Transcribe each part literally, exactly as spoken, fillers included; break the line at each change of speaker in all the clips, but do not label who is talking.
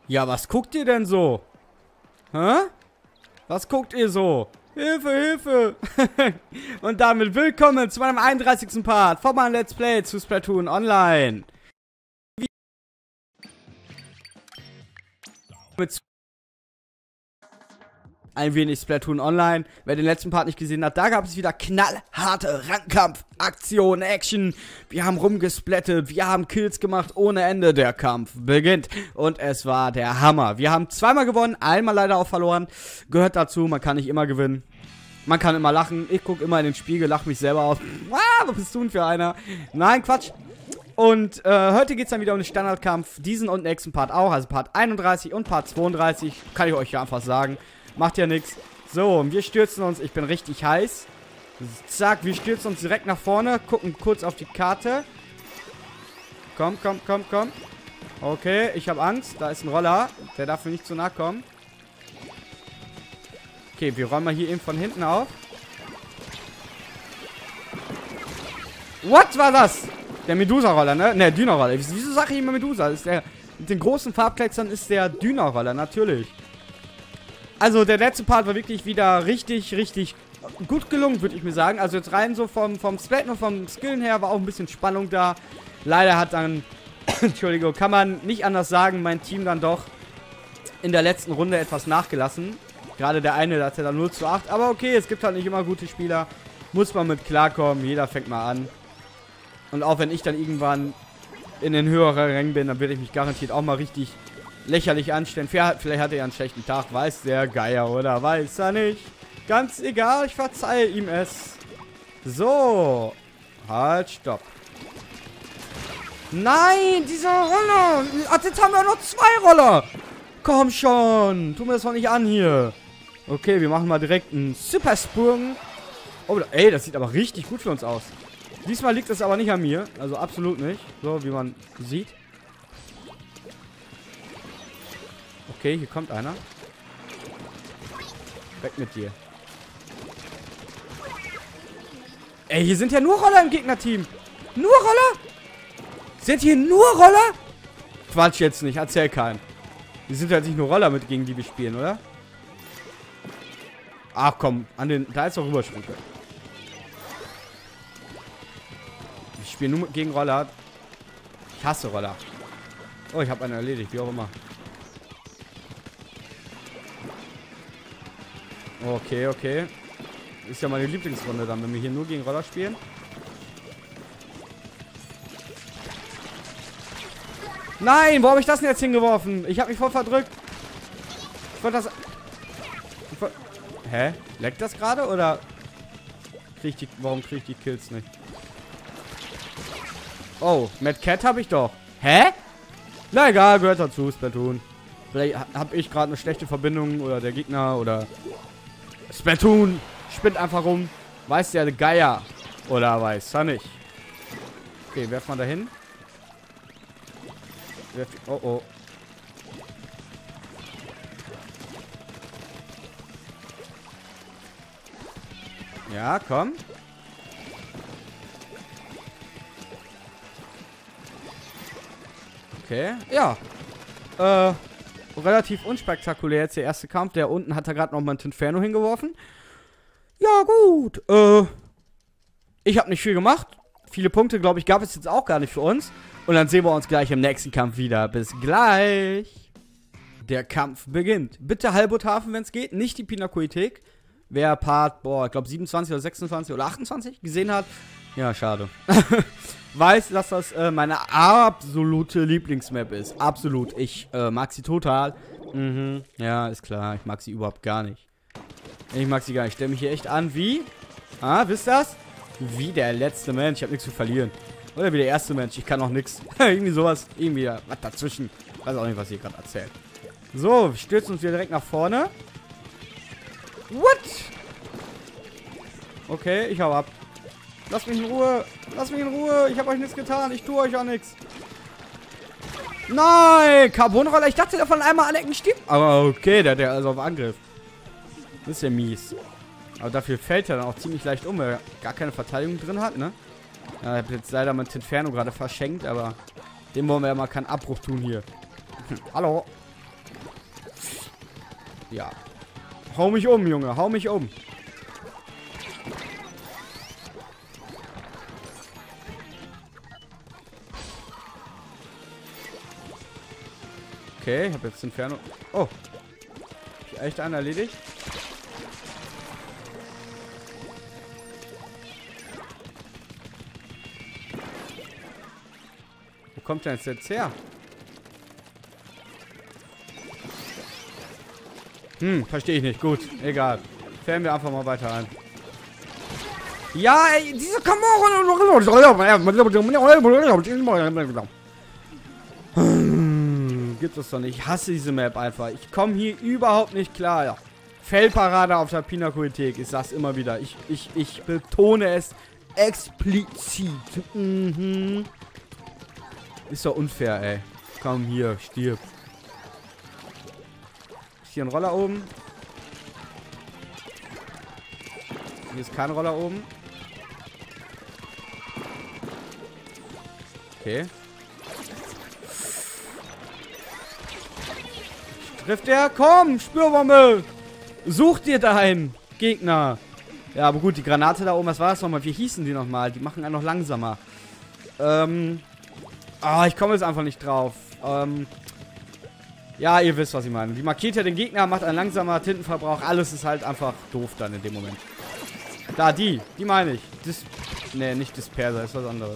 Ja, was guckt ihr denn so? Hä? Was guckt ihr so? Hilfe, Hilfe! Und damit willkommen zu meinem einunddreißigsten Part von meinem Let's Play zu Splatoon Online. Mit ein wenig Splatoon Online. Wer den letzten Part nicht gesehen hat, da gab es wieder knallharte Rangkampf, Aktion, Action. Wir haben rumgesplattet, wir haben Kills gemacht ohne Ende. Der Kampf beginnt und es war der Hammer. Wir haben zweimal gewonnen, einmal leider auch verloren. Gehört dazu, man kann nicht immer gewinnen. Man kann immer lachen. Ich gucke immer in den Spiegel, lache mich selber aus. Ah, was bist du denn für einer? Nein, Quatsch. Und äh, heute geht es dann wieder um den Standardkampf. Diesen und nächsten Part auch, also Part einunddreißig und Part zweiunddreißig. Kann ich euch ja einfach sagen. Macht ja nichts. So, und wir stürzen uns. Ich bin richtig heiß. Zack, wir stürzen uns direkt nach vorne. Gucken kurz auf die Karte. Komm, komm, komm, komm. Okay, ich habe Angst. Da ist ein Roller. Der darf mir nicht zu nahe kommen. Okay, wir räumen mal hier eben von hinten auf. What war das? Der Medusa-Roller, ne? Ne, Dino-Roller. Wieso sage ich immer Medusa? Das ist der, mit den großen Farbkleckern ist der Dino-Roller, natürlich. Also, der letzte Part war wirklich wieder richtig, richtig gut gelungen, würde ich mir sagen. Also, jetzt rein so vom, vom Splat und vom Skillen her war auch ein bisschen Spannung da. Leider hat dann, Entschuldigung, kann man nicht anders sagen, mein Team dann doch in der letzten Runde etwas nachgelassen. Gerade der eine, da hat er dann null zu acht. Aber okay, es gibt halt nicht immer gute Spieler. Muss man mit klarkommen. Jeder fängt mal an. Und auch wenn ich dann irgendwann in den höheren Rängen bin, dann werde ich mich garantiert auch mal richtig lächerlich anstellen. Vielleicht hat er ja einen schlechten Tag. Weiß der Geier oder weiß er nicht. Ganz egal, ich verzeihe ihm es. So. Halt, stopp. Nein, dieser Roller. Jetzt haben wir noch zwei Roller. Komm schon. Tu mir das doch nicht an hier. Okay, wir machen mal direkt einen Supersprung. Oh, ey, das sieht aber richtig gut für uns aus. Diesmal liegt es aber nicht an mir. Also absolut nicht. So, wie man sieht. Okay, hier kommt einer. Weg mit dir. Ey, hier sind ja nur Roller im Gegnerteam. Nur Roller? Sind hier nur Roller? Quatsch jetzt nicht, erzähl keinen. Die sind halt nicht nur Roller, mit gegen die wir spielen, oder? Ach komm, an den. Da ist doch Rüberspringen. Ich spiele nur gegen Roller. Ich hasse Roller. Oh, ich habe einen erledigt, wie auch immer. Okay, okay. Ist ja meine Lieblingsrunde dann, wenn wir hier nur gegen Roller spielen. Nein, wo habe ich das denn jetzt hingeworfen? Ich habe mich voll verdrückt. Ich wollte das... Ich wollt... Hä? Leckt das gerade oder... Krieg ich die... Warum kriege ich die Kills nicht? Oh, Mad Cat habe ich doch. Hä? Na egal, gehört dazu, Splatoon. Vielleicht habe ich gerade eine schlechte Verbindung oder der Gegner oder... Splatoon spinnt einfach rum. Weiß der Geier. Oder weiß er nicht. Okay, werf mal dahin. Werf, oh oh. Ja, komm. Okay, ja. Äh... Relativ unspektakulär jetzt der erste Kampf. Der unten hat er gerade noch mal ein Tinferno hingeworfen. Ja, gut. Äh, ich habe nicht viel gemacht. Viele Punkte, glaube ich, gab es jetzt auch gar nicht für uns. Und dann sehen wir uns gleich im nächsten Kampf wieder. Bis gleich. Der Kampf beginnt. Bitte Halbuthafen, wenn es geht. Nicht die Pinakothek. Wer Part, boah, ich glaube siebenundzwanzig oder sechsundzwanzig oder achtundzwanzig gesehen hat. Ja, schade. Weiß, dass das äh, meine absolute Lieblingsmap ist. Absolut. Ich äh, mag sie total. Mhm. Ja, ist klar. Ich mag sie überhaupt gar nicht. Ich mag sie gar nicht. Ich stelle mich hier echt an wie... Ah, wisst ihr das? Wie der letzte Mensch. Ich habe nichts zu verlieren. Oder wie der erste Mensch. Ich kann auch nichts. Irgendwie sowas. Irgendwie was dazwischen. Ich weiß auch nicht, was ihr gerade erzählt. So, wir stürzen uns wieder direkt nach vorne. What? Okay, ich hau ab. Lasst mich in Ruhe. Lasst mich in Ruhe. Ich habe euch nichts getan. Ich tue euch auch nichts. Nein! Carbonroller. Ich dachte, der von einmal anecken stirbt. Aber okay, der hat ja also auf Angriff. Das ist ja mies. Aber dafür fällt er dann auch ziemlich leicht um, weil er gar keine Verteidigung drin hat, ne? Ja, ich habe jetzt leider mein Tinferno gerade verschenkt, aber dem wollen wir ja mal keinen Abbruch tun hier. Hallo. Ja. Hau mich um, Junge. Hau mich um. Okay, ich habe jetzt Inferno. Oh. Hab ich echt einen erledigt? Wo kommt der jetzt her? Hm, verstehe ich nicht. Gut, egal. Fällen wir einfach mal weiter ein. Ja, ey, diese hm, gibt es doch nicht. Ich hasse diese Map einfach. Ich komme hier überhaupt nicht klar. Ja. Feldparade auf der Pinakothek. Ich sag's immer wieder. Ich, ich, ich betone es explizit. Mhm. Ist doch unfair, ey. Komm hier, stirb. Ist hier ein Roller oben? Hier ist kein Roller oben. Okay. Trifft er? Komm, Spürbombe! Such dir deinen Gegner. Ja, aber gut, die Granate da oben, was war das nochmal? Wie hießen die nochmal? Die machen einen noch langsamer. Ähm. Ah, oh, ich komme jetzt einfach nicht drauf. Ähm. Ja, ihr wisst, was ich meine. Die markiert ja den Gegner, macht einen langsamer Tintenverbrauch. Alles ist halt einfach doof dann in dem Moment. Da, die. Die meine ich. Dis nee, nicht Disperser, ist was anderes.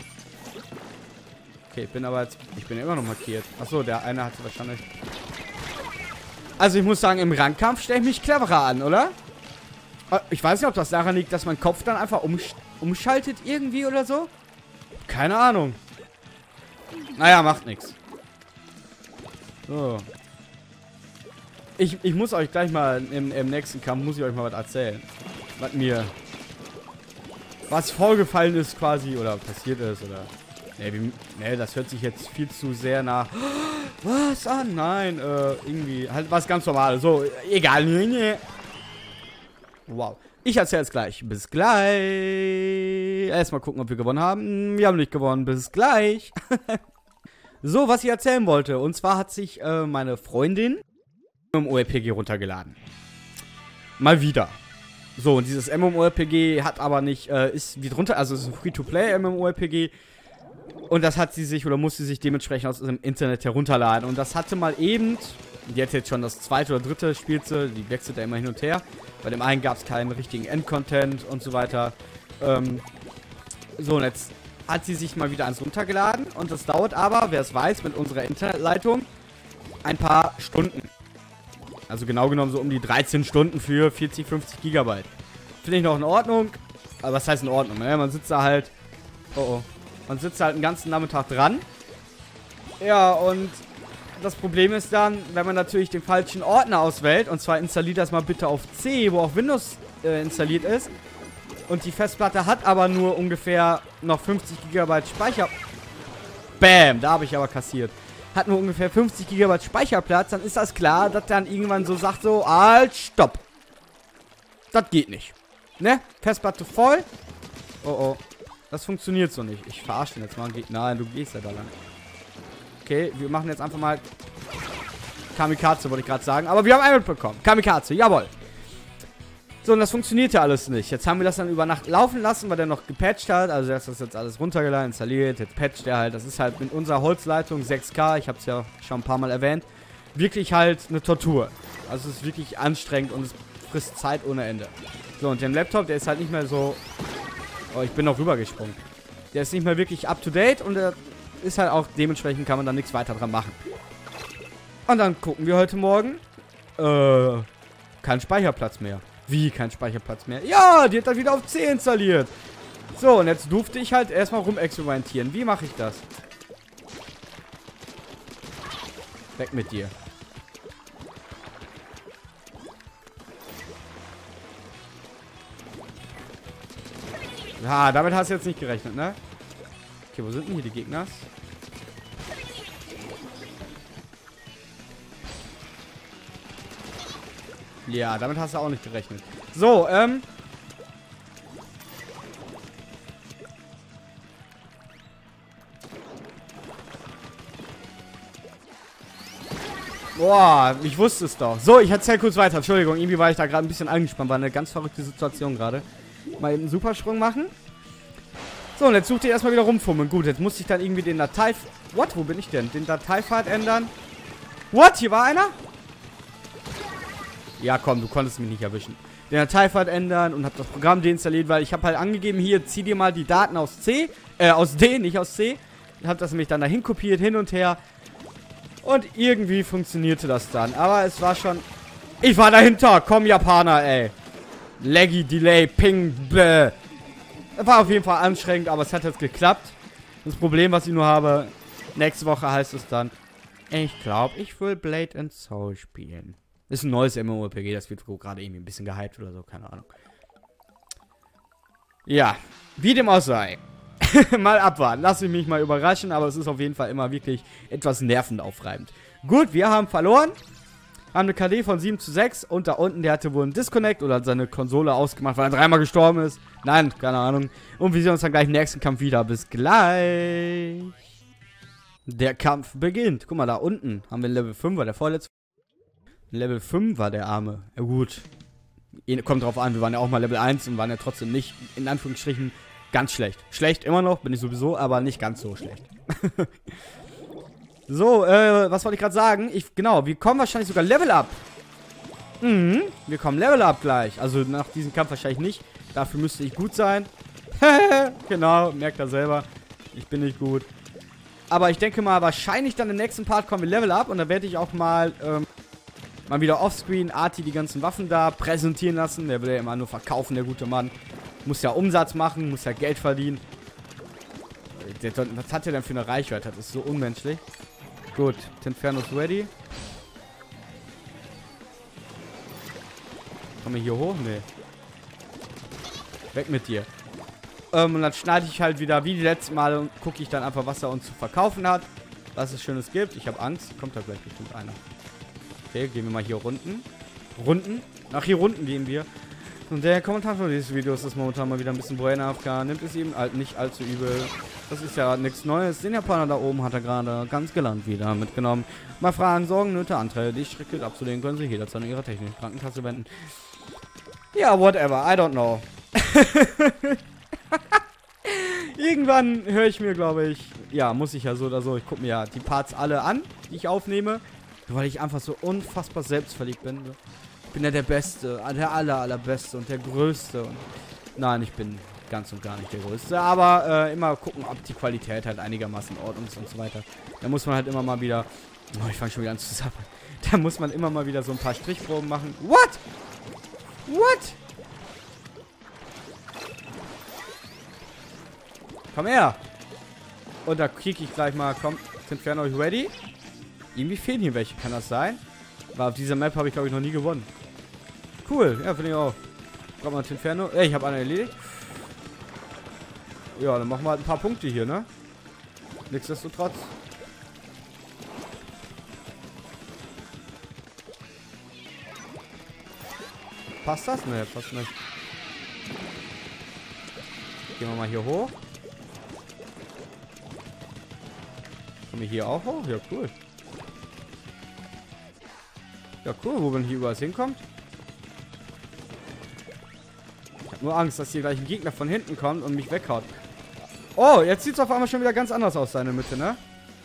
Okay, ich bin aber jetzt... Ich bin immer noch markiert. Achso, der eine hat wahrscheinlich... Also ich muss sagen, im Rangkampf stelle ich mich cleverer an, oder? Ich weiß nicht, ob das daran liegt, dass mein Kopf dann einfach umsch umschaltet irgendwie oder so. Keine Ahnung. Naja, macht nichts. So. Ich, ich muss euch gleich mal im, im nächsten Kampf, muss ich euch mal was erzählen. Was mir... Was vorgefallen ist quasi, oder passiert ist, oder... Nee, wie, nee, das hört sich jetzt viel zu sehr nach... Was an? Nein, äh, irgendwie... Halt was ganz Normales. So, egal. Wow. Ich erzähle es gleich. Bis gleich. Erstmal gucken, ob wir gewonnen haben. Wir haben nicht gewonnen. Bis gleich. So, was ich erzählen wollte. Und zwar hat sich äh, meine Freundin MMORPG runtergeladen. Mal wieder. So, und dieses MMORPG hat aber nicht... Äh, ist wie drunter... Also es ist ein Free-to-Play MMORPG. Und das hat sie sich oder musste sie sich dementsprechend aus dem Internet herunterladen. Und das hatte mal eben, die hat jetzt schon das zweite oder dritte spielt sie, die wechselt ja immer hin und her. Bei dem einen gab es keinen richtigen Endcontent und so weiter. Ähm, so, und jetzt hat sie sich mal wieder eins runtergeladen. Und das dauert aber, wer es weiß, mit unserer Internetleitung ein paar Stunden. Also genau genommen so um die dreizehn Stunden für vierzig, fünfzig Gigabyte. Finde ich noch in Ordnung. Aber was heißt in Ordnung, ne? Man sitzt da halt... Oh oh. Man sitzt halt den ganzen Nachmittag dran. Ja, und das Problem ist dann, wenn man natürlich den falschen Ordner auswählt, und zwar installiert das mal bitte auf C, wo auch Windows äh, installiert ist, und die Festplatte hat aber nur ungefähr noch fünfzig Gigabyte Speicher... Bam, da habe ich aber kassiert. Hat nur ungefähr fünfzig Gigabyte Speicherplatz, dann ist das klar, dass dann irgendwann so sagt so, halt, stopp. Das geht nicht. Ne? Festplatte voll. Oh, oh. Das funktioniert so nicht. Ich verarsche den jetzt mal. Nein, du gehst ja da lang. Okay, wir machen jetzt einfach mal Kamikaze, wollte ich gerade sagen. Aber wir haben einen mitbekommen. Kamikaze, jawohl. So, und das funktioniert ja alles nicht. Jetzt haben wir das dann über Nacht laufen lassen, weil der noch gepatcht hat. Also er ist das jetzt alles runtergeladen, installiert. Jetzt patcht er halt. Das ist halt mit unserer Holzleitung sechs K. Ich habe es ja schon ein paar Mal erwähnt. Wirklich halt eine Tortur. Also es ist wirklich anstrengend und es frisst Zeit ohne Ende. So, und der Laptop, der ist halt nicht mehr so... Oh, ich bin noch rübergesprungen. Der ist nicht mehr wirklich up to date und der ist halt auch dementsprechend kann man da nichts weiter dran machen. Und dann gucken wir heute Morgen. Äh, kein Speicherplatz mehr. Wie kein Speicherplatz mehr? Ja, die hat dann wieder auf C installiert. So, und jetzt durfte ich halt erstmal rumexperimentieren. Wie mache ich das? Weg mit dir. Ja, damit hast du jetzt nicht gerechnet, ne? Okay, wo sind denn hier die Gegner? Ja, damit hast du auch nicht gerechnet. So, ähm... Boah, ich wusste es doch. So, ich erzähl kurz weiter. Entschuldigung, irgendwie war ich da gerade ein bisschen angespannt. War eine ganz verrückte Situation gerade. Mal eben einen Supersprung machen. So, und jetzt sucht ihr erstmal wieder rumfummeln. Gut, jetzt musste ich dann irgendwie den Datei... What? Wo bin ich denn? Den Dateipfad ändern. What? Hier war einer? Ja, komm, du konntest mich nicht erwischen. Den Dateipfad ändern und hab das Programm deinstalliert, weil ich habe halt angegeben, hier, zieh dir mal die Daten aus C, äh, aus D, nicht aus C. Ich hab das nämlich dann dahin kopiert, hin und her. Und irgendwie funktionierte das dann. Aber es war schon... Ich war dahinter! Komm, Japaner, ey! Laggy, Delay, Ping, bläh. War auf jeden Fall anstrengend, aber es hat jetzt geklappt. Das Problem, was ich nur habe, nächste Woche heißt es dann, ich glaube, ich will Blade and Soul spielen. Ist ein neues MMORPG, das wird gerade irgendwie ein bisschen gehypt oder so, keine Ahnung. Ja, wie dem auch sei. Mal abwarten, lass ich mich mal überraschen, aber es ist auf jeden Fall immer wirklich etwas nervenaufreibend. Gut, wir haben verloren. Haben eine K D von sieben zu sechs und da unten, der hatte wohl einen Disconnect oder hat seine Konsole ausgemacht, weil er dreimal gestorben ist. Nein, keine Ahnung. Und wir sehen uns dann gleich im nächsten Kampf wieder. Bis gleich. Der Kampf beginnt. Guck mal, da unten haben wir Level fünf, war der vorletzte. Level fünf war der Arme. Ja gut. Kommt drauf an, wir waren ja auch mal Level eins und waren ja trotzdem nicht, in Anführungsstrichen, ganz schlecht. Schlecht immer noch, bin ich sowieso, aber nicht ganz so schlecht. So, äh, was wollte ich gerade sagen? Ich, genau, wir kommen wahrscheinlich sogar Level Up. Mhm, wir kommen Level Up gleich. Also nach diesem Kampf wahrscheinlich nicht. Dafür müsste ich gut sein. Genau, merkt er selber. Ich bin nicht gut. Aber ich denke mal, wahrscheinlich dann im nächsten Part kommen wir Level Up. Und da werde ich auch mal, ähm, mal wieder offscreen Arti die ganzen Waffen da präsentieren lassen. Der will ja immer nur verkaufen, der gute Mann. Muss ja Umsatz machen, muss ja Geld verdienen. Was hat der denn für eine Reichweite? Das ist so unmenschlich. Gut, Tinferno ist ready. Kommen wir hier hoch? Nee. Weg mit dir. Ähm, und dann schneide ich halt wieder wie die letzten Male und gucke ich dann einfach, was er uns zu verkaufen hat. Was es Schönes gibt. Ich habe Angst. Kommt da gleich bestimmt einer. Okay, gehen wir mal hier unten. Runden? Ach, hier unten gehen wir. Und der Kommentator dieses Videos ist momentan mal wieder ein bisschen Brain A F K. Nimmt es ihm halt nicht allzu übel. Das ist ja nichts Neues. Den Japaner da oben hat er gerade ganz galant wieder mitgenommen. Mal Fragen, Sorgen, Nöte, Anträge, die strikt abzulehnen, können Sie jederzeit an Ihrer technischen Krankenkasse wenden. Ja, whatever. I don't know. Irgendwann höre ich mir, glaube ich, ja, muss ich ja so oder so. Ich gucke mir ja die Parts alle an, die ich aufnehme. Weil ich einfach so unfassbar selbstverliebt bin. Ich bin ja der Beste, der aller, allerbeste und der Größte. Und nein, ich bin ganz und gar nicht der Größte. Aber äh, immer gucken, ob die Qualität halt einigermaßen in Ordnung ist und so weiter. Da muss man halt immer mal wieder... Oh, ich fange schon wieder an zu sabbern. Da muss man immer mal wieder so ein paar Strichproben machen. What? What? Komm her. Und da kriege ich gleich mal... Komm, sind wir noch ready? Irgendwie fehlen hier welche. Kann das sein? Aber auf dieser Map habe ich, glaube ich, noch nie gewonnen. Cool. Ja, finde ich auch. Kommt mal Tinferno. Ey, ich habe einen erledigt. Ja, dann machen wir halt ein paar Punkte hier, ne? Nichtsdestotrotz. Passt das? Ne, passt nicht. Gehen wir mal hier hoch. Kommen wir hier auch hoch? Ja, cool. Ja, cool, wo man hier überall hinkommt. Ich hab nur Angst, dass hier gleich ein Gegner von hinten kommt und mich weghaut. Oh, jetzt sieht es auf einmal schon wieder ganz anders aus, seine Mitte, ne?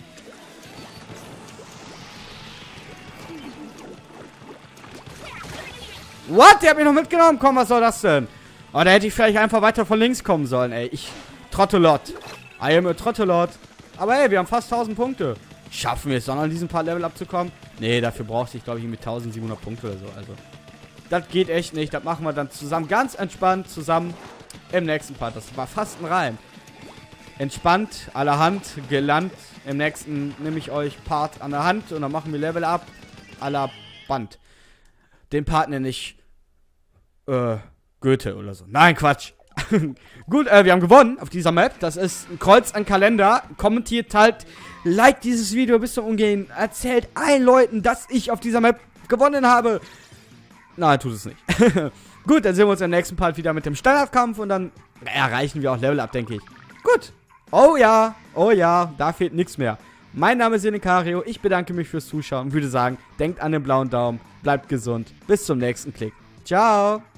What? Der hat mich noch mitgenommen? Komm, was soll das denn? Oh, da hätte ich vielleicht einfach weiter von links kommen sollen, ey. Ich... Trottelot. I am a Trottelot. Aber ey, wir haben fast tausend Punkte. Schaffen wir es dann an diesem Part Level abzukommen? Nee, dafür brauchte ich, glaube ich, mit tausendsiebenhundert Punkte oder so. Also, das geht echt nicht. Das machen wir dann zusammen, ganz entspannt zusammen im nächsten Part. Das war fast ein Reim. Entspannt, allerhand, gelandt. Im nächsten nehme ich euch Part an der Hand und dann machen wir Level Up à la Band. Den Part nenne ich äh, Goethe oder so. Nein, Quatsch. Gut, äh, wir haben gewonnen auf dieser Map. Das ist ein Kreuz an Kalender. Kommentiert, teilt, liked dieses Video bis zum Umgehen. Erzählt allen Leuten, dass ich auf dieser Map gewonnen habe. Nein, tut es nicht. Gut, dann sehen wir uns im nächsten Part wieder mit dem Standardkampf und dann erreichen wir auch Level Up, denke ich. Gut. Oh ja, oh ja, da fehlt nichts mehr. Mein Name ist Senekario, ich bedanke mich fürs Zuschauen und würde sagen, denkt an den blauen Daumen, bleibt gesund. Bis zum nächsten Klick. Ciao.